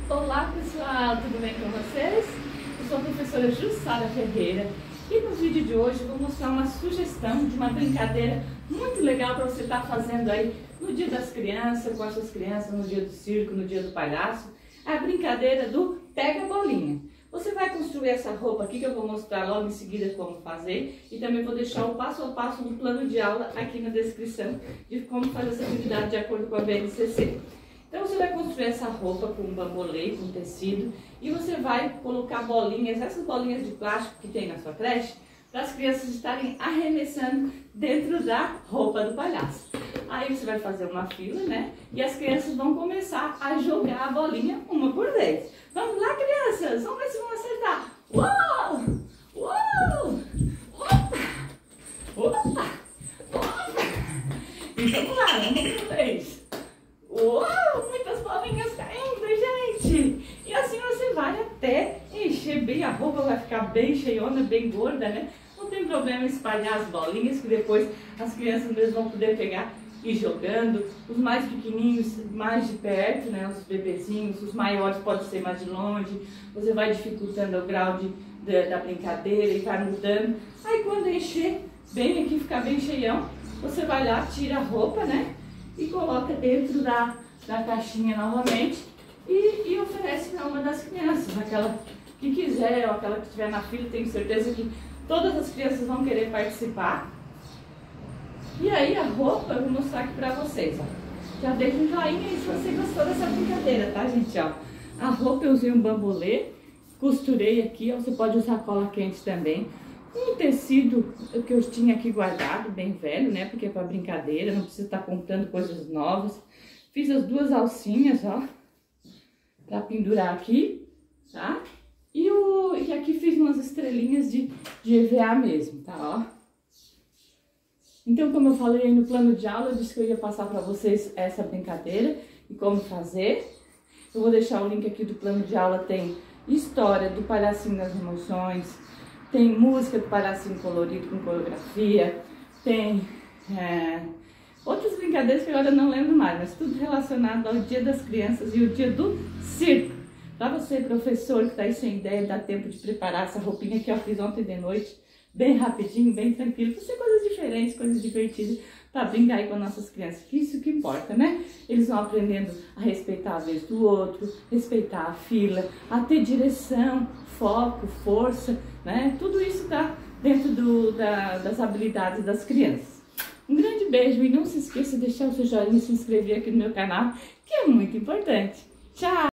Olá pessoal, tudo bem com vocês? Eu sou a professora Jussara Ferreira e no vídeo de hoje eu vou mostrar uma sugestão de uma brincadeira muito legal para você estar fazendo aí no dia das crianças, com as suas crianças, no dia do circo, no dia do palhaço. A brincadeira do pega bolinha. Você vai construir essa roupa aqui que eu vou mostrar logo em seguida como fazer e também vou deixar o passo a passo do plano de aula aqui na descrição de como fazer essa atividade de acordo com a BNCC. Então você vai construir essa roupa com bambolê, com tecido e você vai colocar bolinhas, essas bolinhas de plástico que tem na sua creche, para as crianças estarem arremessando dentro da roupa do palhaço. Aí você vai fazer uma fila, né? E as crianças vão começar a jogar a bolinha uma por vez. Vamos lá, crianças! Vamos ver se vão acertar! Uou! Uou! Opa! Opa! Opa! E vamos lá, uma por vez. Uou! Muitas bolinhas caindo, gente! E assim você vai até encher bem a roupa, vai ficar bem cheiona, bem gorda, né? Não tem problema espalhar as bolinhas, que depois as crianças mesmo vão poder pegar e ir jogando. Os mais pequenininhos, mais de perto, né? Os bebezinhos, os maiores pode ser mais de longe. Você vai dificultando o grau da brincadeira e vai mudando. Aí quando encher bem aqui, ficar bem cheião, você vai lá, tira a roupa, né? E coloca dentro da caixinha novamente e oferece para uma das crianças, aquela que quiser ou aquela que estiver na fila. Tenho certeza que todas as crianças vão querer participar. E aí a roupa eu vou mostrar aqui para vocês, ó. Já deixa um joinha aí se você gostou dessa brincadeira, tá, gente? Ó, a roupa eu usei um bambolê, costurei aqui, ó. Você pode usar cola quente também. Um tecido que eu tinha aqui guardado, bem velho, né? Porque é para brincadeira, não precisa estar comprando coisas novas. Fiz as duas alcinhas, ó, para pendurar aqui, tá? E aqui fiz umas estrelinhas de EVA mesmo, tá? Ó. Então, como eu falei aí no plano de aula, eu disse que eu ia passar para vocês essa brincadeira e como fazer. Eu vou deixar o link aqui do plano de aula, tem história do palhacinho das emoções, tem música do palhacinho colorido com coreografia, tem outras brincadeiras que agora eu não lembro mais, mas tudo relacionado ao Dia das Crianças e o Dia do Circo. Para você, professor, que está aí sem ideia, dá tempo de preparar essa roupinha que eu fiz ontem de noite, bem rapidinho, bem tranquilo, para ser coisas diferentes, coisas divertidas, para brincar aí com as nossas crianças, que isso que importa, né? Eles vão aprendendo a respeitar a vez do outro, respeitar a fila, a ter direção, foco, força, né? Tudo isso está dentro das habilidades das crianças. Um grande beijo e não se esqueça de deixar o seu joinha e se inscrever aqui no meu canal, que é muito importante. Tchau!